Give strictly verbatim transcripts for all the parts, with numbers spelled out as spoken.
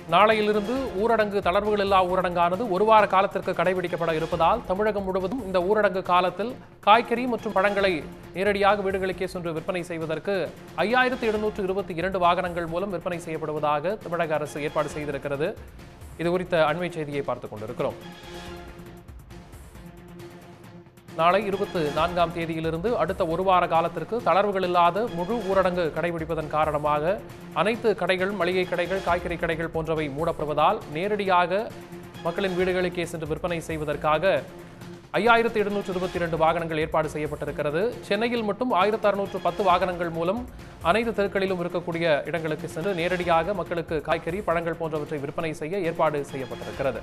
நாளையிலிருந்து ஊரடங்கு தளர்வுகள் இல்லா ஊரடங்கானது ஒரு வார காலத்திற்கு கடைபிடிக்கப்பட இருப்பதால் தமிழகம் முழுவதும் இந்த ஊரடங்கு காலத்தில் காய்கறி மற்றும் பழங்களை நேரடியாக வீடுகளுக்கே சென்று விற்பனை செய்வதற்கு ஐயாயிரத்தி எழுநூற்று இருபத்தி இரண்டு வாகனங்கள் மூலம் விற்பனை செய்யப்படுவதாக தமிழக அரசு ஏற்பாடு செய்திருக்கிறது. இது குறித்த அண்மை செய்தியை பார்த்துக் கொண்டிருக்கிறோம். நாளை இருபத்தி நான்காம் தேதியிலிருந்து அடுத்த ஒரு வார காலத்திற்கு தளர்வுகள் இல்லாத முழு ஊரடங்கு கடைபிடிப்பதன் காரணமாக அனைத்து கடைகள், மளிகை கடைகள், காய்கறி கடைகள் போன்றவை மூடப்படுவதால் நேரடியாக மக்களின் வீடுகளுக்கே சென்று விற்பனை செய்வதற்காக ஐயாயிரத்தி எழுநூற்று இருபத்தி இரண்டு வாகனங்கள் ஏற்பாடு செய்யப்பட்டிருக்கிறது. சென்னையில் மட்டும் ஆயிரத்தி அறுநூற்று பத்து வாகனங்கள் மூலம் அனைத்து தெருக்களிலும் இருக்கக்கூடிய இடங்களுக்கு சென்று நேரடியாக மக்களுக்கு காய்கறி, பழங்கள் போன்றவற்றை விற்பனை செய்ய ஏற்பாடு செய்யப்பட்டிருக்கிறது.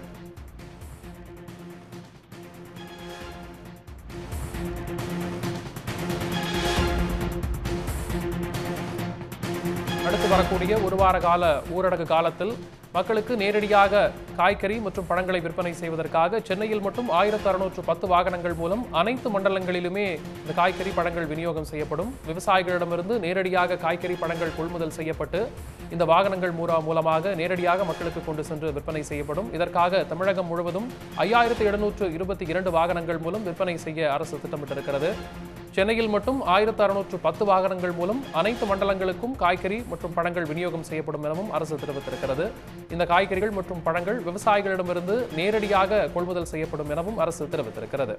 அடுத்து வரக்கூடிய ஒரு வார கால ஊரடங்கு காலத்தில் மக்களுக்கு நேரடியாக காய்கறி மற்றும் பழங்களை விற்பனை செய்வதற்காக சென்னையில் மட்டும் ஆயிரத்து அறுநூற்று பத்து வாகனங்கள் மூலம் அனைத்து மண்டலங்களிலுமே இந்த காய்கறி, பழங்கள் விநியோகம் செய்யப்படும். விவசாயிகளிடமிருந்து நேரடியாக காய்கறி, பழங்கள் கொள்முதல் செய்யப்பட்டு இந்த வாகனங்கள் மூலமாக நேரடியாக மக்களுக்கு கொண்டு சென்று விற்பனை செய்யப்படும். இதற்காக தமிழகம் முழுவதும் ஐயாயிரத்து எழுநூற்று இருபத்தி இரண்டு வாகனங்கள் மூலம் விற்பனை செய்ய அரசு திட்டமிட்டிருக்கிறது. சென்னையில் மட்டும் ஆயிரத்து அறுநூற்று பத்து வாகனங்கள் மூலம் அனைத்து மண்டலங்களுக்கும் காய்கறி மற்றும் பழங்கள் விநியோகம் செய்யப்படும் எனவும் அரசு தெரிவித்திருக்கிறது. இந்த காய்கறிகள் மற்றும் பழங்கள் விவசாயிகளிடமிருந்து நேரடியாக கொள்முதல் செய்யப்படும் எனவும் அரசு தெரிவித்திருக்கிறது.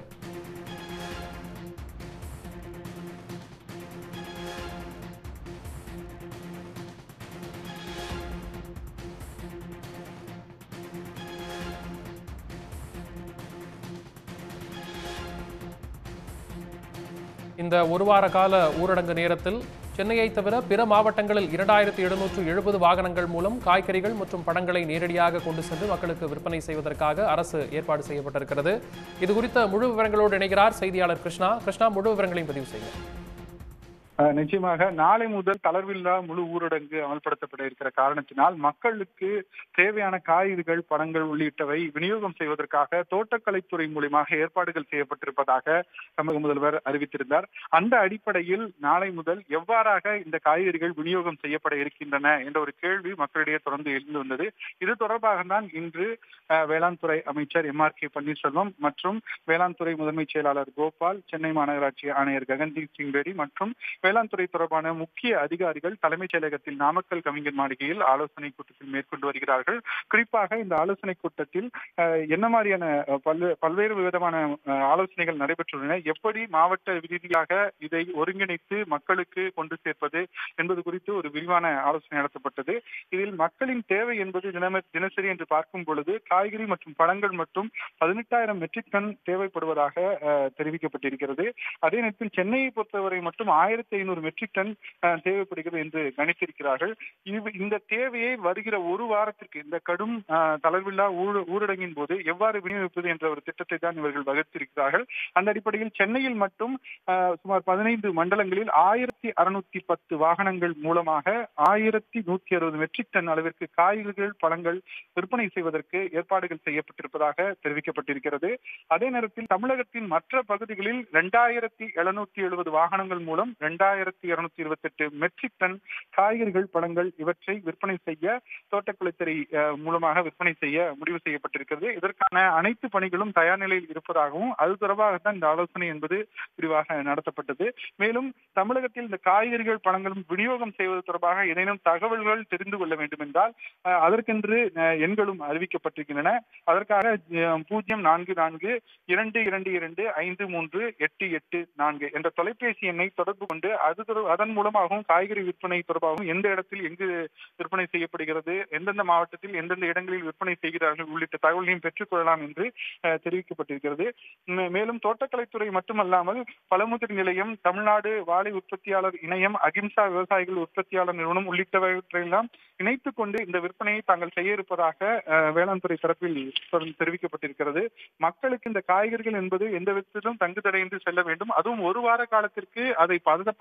இந்த ஒரு வார கால ஊரடங்கு நேரத்தில் சென்னையை தவிர பிற மாவட்டங்களில் இரண்டாயிரத்தி எழுநூற்று எழுபது வாகனங்கள் மூலம் காய்கறிகள் மற்றும் பழங்களை நேரடியாக கொண்டு சென்று மக்களுக்கு விற்பனை செய்வதற்காக அரசு ஏற்பாடு செய்யப்பட்டிருக்கிறது. இது குறித்த முழு விவரங்களோடு இணைகிறார் செய்தியாளர் கிருஷ்ணா. கிருஷ்ணா, முழு விவரங்களையும் பதிவு செய்யுங்க. நிச்சயமாக நாளை முதல் தளர்வில்லா முழு ஊரடங்கு அமல்படுத்தப்பட இருக்கிற காரணத்தினால் மக்களுக்கு தேவையான காய்கறிகள், பழங்கள் உள்ளிட்டவை விநியோகம் செய்வதற்காக தோட்டக்கலைத்துறை மூலமாக ஏற்பாடுகள் செய்யப்பட்டிருப்பதாக தமிழக முதல்வர் அறிவித்திருந்தார். அந்த அடிப்படையில் நாளை முதல் எவ்வாறாக இந்த காய்கறிகள் விநியோகம் செய்யப்பட இருக்கின்றன என்ற ஒரு கேள்வி மக்களிடையே தொடர்ந்து எழுந்து வந்தது. இது தொடர்பாக தான் இன்று வேளாண் துறை அமைச்சர் எம் ஆர் கே பன்னீர்செல்வம் மற்றும் வேளாண் துறை முதன்மை செயலாளர் கோபால், சென்னை மாநகராட்சி ஆணையர் ககன்தீப் சிங் பேடி மற்றும் வேளாண் துறை தொடர்பான முக்கிய அதிகாரிகள் தலைமைச் செயலகத்தில் நாமக்கல் கவிஞர் மாளிகையில் ஆலோசனை கூட்டத்தில் மேற்கொண்டு வருகிறார்கள். குறிப்பாக இந்த ஆலோசனை கூட்டத்தில் என்ன மாதிரியான பல்வேறு விதமான ஆலோசனைகள் நடைபெற்றுள்ளன, எப்படி மாவட்ட ரீதியாக இதை ஒருங்கிணைத்து மக்களுக்கு கொண்டு சேர்ப்பது என்பது குறித்து ஒரு விரிவான ஆலோசனை நடத்தப்பட்டது. இதில் மக்களின் தேவை என்பது தினசரி என்று பார்க்கும் பொழுது காய்கறி மற்றும் பழங்கள் மட்டும் பதினெட்டாயிரம் மெட்ரிக் டன் தேவைப்படுவதாக தெரிவிக்கப்பட்டிருக்கிறது. அதே நேரத்தில் சென்னையை பொறுத்தவரை மட்டும் ஆயிரத்தி ஐநூறு மெட்ரிக் டன் தேவைப்படுகிறது என்று கணித்திருக்கிறார்கள். இந்த தேவையை வருகிற ஒரு வாரத்திற்கு இந்த கடும் தளர்வில்லா ஊரடங்கின் போது எவ்வாறு விநியோகிப்பது என்ற ஒரு திட்டத்தை தான் இவர்கள் வகுத்திருக்கிறார்கள். அந்த அடிப்படையில் சென்னையில் மட்டும் சுமார் பதினைந்து மண்டலங்களில் ஆயிரத்தி அறுநூத்தி பத்து வாகனங்கள் மூலமாக ஆயிரத்தி நூத்தி அறுபது மெட்ரிக் டன் அளவிற்கு காய்கறிகள், பழங்கள் விற்பனை செய்வதற்கு ஏற்பாடுகள் செய்யப்பட்டிருப்பதாக தெரிவிக்கப்பட்டிருக்கிறது. அதே நேரத்தில் தமிழகத்தின் மற்ற பகுதிகளில் இரண்டாயிரத்தி எழுநூத்தி எழுபது வாகனங்கள் மூலம் இரண்டாயிரத்தி இருநூத்தி இருபத்தி எட்டு மெட்ரிக் டன் காய்கறிகள், பழங்கள் இவற்றை விற்பனை செய்ய தோட்டக்கலைத்துறை மூலமாக விற்பனை செய்ய முடிவு செய்யப்பட்டிருக்கிறது. இதற்கான அனைத்து பணிகளும் தயார் நிலையில் இருப்பதாகவும் அது தொடர்பாகத்தான் இந்த ஆலோசனை என்பது விரிவாக நடத்தப்பட்டது. மேலும் தமிழகத்தில் இந்த காய்கறிகள், பழங்களும் விநியோகம் செய்வது தொடர்பாக ஏதேனும் தகவல்கள் தெரிந்து கொள்ள வேண்டும் என்றால் அதற்கென்று எண்களும் அறிவிக்கப்பட்டிருக்கின்றன. அதற்காக பூஜ்ஜியம் நான்கு நான்கு இரண்டு இரண்டு இரண்டு ஐந்து மூன்று எட்டு எட்டு நான்கு என்ற தொலைபேசி எண்ணை தொடர்பு கொண்டு அது அதன் மூலமாகவும் காய்கறி விற்பனை தொடர்பாகவும் எந்த இடத்தில் எங்கு விற்பனை செய்யப்படுகிறது, எந்தெந்த மாவட்டத்தில் எந்தெந்த இடங்களில் விற்பனை செய்கிறார்கள் உள்ளிட்ட தகவல்களையும் பெற்றுக் கொள்ளலாம் என்று தெரிவிக்கப்பட்டிருக்கிறது. மேலும் தோட்டக்கலைத்துறை மட்டுமல்லாமல் பழமுதிர் நிலையம், தமிழ்நாடு வாழை உற்பத்தியாளர் இணையம், அகிம்சா விவசாயிகள் உற்பத்தியாளர் நிறுவனம் உள்ளிட்டவற்றையெல்லாம் இணைத்துக் கொண்டு இந்த விற்பனையை தாங்கள் செய்ய இருப்பதாக வேளாண் துறை தரப்பில் தெரிவிக்கப்பட்டிருக்கிறது. மக்களுக்கு இந்த காய்கறிகள் என்பது எந்த விதத்திலும் தங்குதடையின்றி செல்ல வேண்டும். அதுவும் ஒரு வார காலத்திற்கு அதை பதப்படுத்த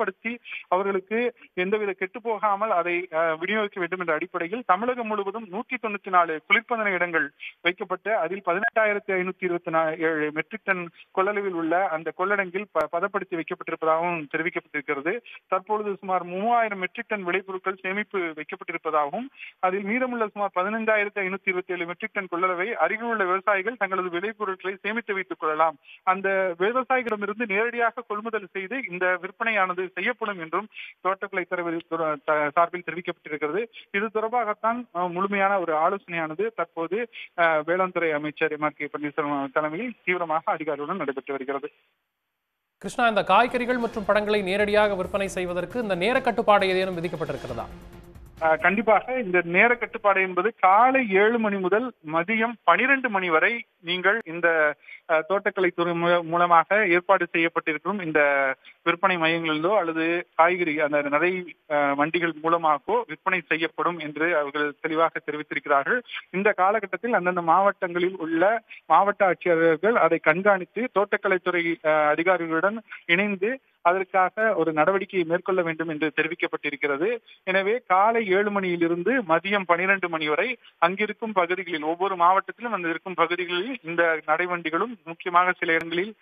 பதப்படுத்தி அவர்களுக்கு எந்தவித கெட்டு போகாமல் அதை விநியோகிக்க வேண்டும் என்ற அடிப்படையில் தமிழகம் முழுவதும் நூற்றி தொண்ணூத்தி நாலு குளிர்பதன இடங்கள் வைக்கப்பட்டு அதில் பதினெட்டாயிரத்தி ஐநூத்தி இருபத்தி ஏழு மெட்ரிக் டன் கொள்ளளவில் உள்ள அந்த கொள்ளடங்கில் பதப்படுத்தி வைக்கப்பட்டிருப்பதாகவும் தெரிவிக்கப்பட்டிருக்கிறது. தற்பொழுது சுமார் மூவாயிரம் மெட்ரிக் டன் விளைபொருட்கள் சேமிப்பு வைக்கப்பட்டிருப்பதாகவும் அதில் மீதமுள்ள சுமார் பதினைந்தாயிரத்தி ஐநூத்தி இருபத்தி ஏழு மெட்ரிக் டன் கொள்ளளவை அருகில் உள்ள விவசாயிகள் தங்களது விளைபொருட்களை சேமித்து வைத்துக் கொள்ளலாம். அந்த விவசாயிகளிடமிருந்து நேரடியாக கொள்முதல் செய்து இந்த விற்பனையானது செய்யப்படும் என்றும் தோட்டக்கலைத்துறை சார்பில் தெரிவிக்கப்பட்டிருக்கிறது. இது தொடர்பாகத்தான் முழுமையான ஒரு ஆலோசனையானது தற்போது வேளாண் துறை அமைச்சர் எம் ஆர் கே பன்னீர்செல்வம் தலைமையில் தீவிரமாக அதிகாரிகளுடன் நடைபெற்று வருகிறது. கிருஷ்ணா, இந்த காய்கறிகள் மற்றும் பழங்களை நேரடியாக விற்பனை செய்வதற்கு இந்த நேர கட்டுப்பாடு ஏதேனும் விதிக்கப்பட்டிருக்கிறதா? கண்டிப்பாக இந்த நேர கட்டுப்பாடு என்பது காலை ஏழு மணி முதல் மதியம் பனிரெண்டு மணி வரை நீங்கள் இந்த தோட்டக்கலைத்துறை மூலமாக ஏற்பாடு செய்யப்பட்டிருக்கும் இந்த விற்பனை மையங்களிலோ அல்லது காய்கறி அந்த நடை வண்டிகள் மூலமாகவோ விற்பனை செய்யப்படும் என்று அவர்கள் தெளிவாக தெரிவித்திருக்கிறார்கள். இந்த காலகட்டத்தில் அந்தந்த மாவட்டங்களில் உள்ள மாவட்ட ஆட்சியர்கள் அதை கண்காணித்து தோட்டக்கலைத்துறை அதிகாரிகளுடன் இணைந்து அதற்காக ஒரு நடவடிக்கையை மேற்கொள்ள வேண்டும் என்று தெரிவிக்கப்பட்டிருக்கிறது. எனவே காலை ஏழு மணியிலிருந்து மதியம் பனிரெண்டு மணி வரை அங்கிருக்கும் பகுதிகளில் ஒவ்வொரு மாவட்டத்திலும் அந்த இருக்கும் பகுதிகளில் இந்த நடைவண்டிகளும் முக்கியமாக சில இடங்களில்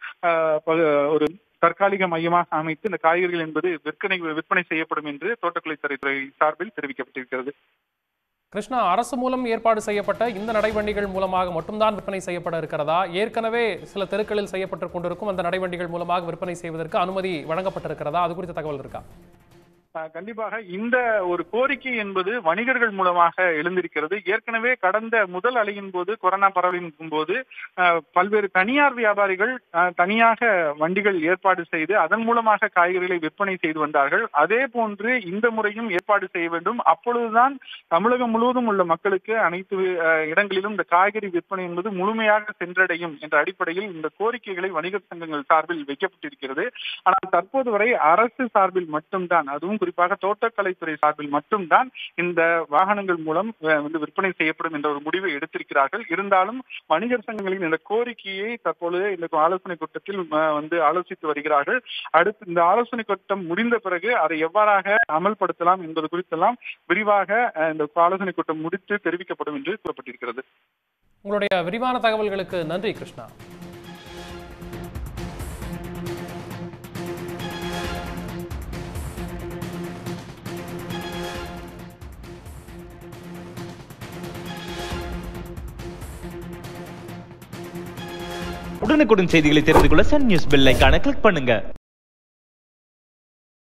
ஒரு தற்காலிக மையமாக அமைத்து இந்த காய்கறிகள் என்பது விற்பனை விற்பனை செய்யப்படும் என்று தோட்டக்கலைத்துறை சார்பில் தெரிவிக்கப்பட்டிருக்கிறது. கிருஷ்ணா, அரசு மூலம் ஏற்பாடு செய்யப்பட்ட இந்த நடைவண்டிகள் மூலமாக மட்டும்தான் விற்பனை செய்யப்பட இருக்கிறதா? ஏற்கனவே சில தெருக்களில் செய்யப்பட்டு கொண்டிருக்கும் அந்த நடைவண்டிகள் மூலமாக விற்பனை செய்வதற்கு அனுமதி வழங்கப்பட்டிருக்கிறதா? அது குறித்த தகவல் இருக்கா? கண்டிப்பாக இந்த ஒரு கோரிக்கை என்பது வணிகர்கள் மூலமாக எழுந்திருக்கிறது. ஏற்கனவே கடந்த முதல் அலையின் போது கொரோனா பரவலின் போது பல்வேறு தனியார் வியாபாரிகள் தனியாக வண்டிகள் ஏற்பாடு செய்து அதன் மூலமாக காய்கறிகளை விற்பனை செய்து வந்தார்கள். அதே போன்று இந்த முறையும் ஏற்பாடு செய்ய வேண்டும். அப்பொழுதுதான் தமிழகம் முழுவதும் உள்ள மக்களுக்கு அனைத்து இடங்களிலும் இந்த காய்கறி விற்பனை என்பது முழுமையாக சென்றடையும் என்ற அடிப்படையில் இந்த கோரிக்கைகளை வணிகர் சங்கங்கள் சார்பில் வைக்கப்பட்டிருக்கிறது. ஆனால் தற்போது வரை அரசு சார்பில் மட்டும்தான், அதுவும் குறிப்பாக தோட்டக்கலைத்துறை சார்பில் மட்டும்தான் இந்த வாகனங்கள் மூலம் வந்து விற்பனை செய்யப்படும் என்ற ஒரு முடிவை எடுத்திருக்கிறார்கள். இருந்தாலும் வணிகர் சங்கங்களின் இந்த கோரிக்கையை தற்பொழுது இந்த ஆலோசனை கூட்டத்தில் வந்து ஆலோசித்து வருகிறார்கள். அடுத்து இந்த ஆலோசனை கூட்டம் முடிந்த பிறகு அதை எவ்வாறாக அமல்படுத்தலாம் என்பது குறித்தெல்லாம் விரிவாக இந்த ஆலோசனை கூட்டம் முடித்து தெரிவிக்கப்படும் என்று கூறப்பட்டிருக்கிறது. உங்களுடைய விரிவான தகவல்களுக்கு நன்றி கிருஷ்ணா. உடனுக்குடன் செய்திகளை தெரிந்து கொள்ள சன் நியூஸ் பெல் ஐகானை கிளிக் பண்ணுங்க.